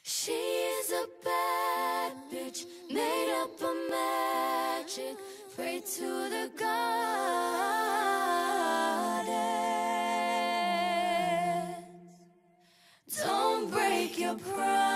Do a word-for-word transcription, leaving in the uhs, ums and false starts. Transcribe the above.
She is a bad bitch, made up of magic. Pray to the goddess. Don't break your promise.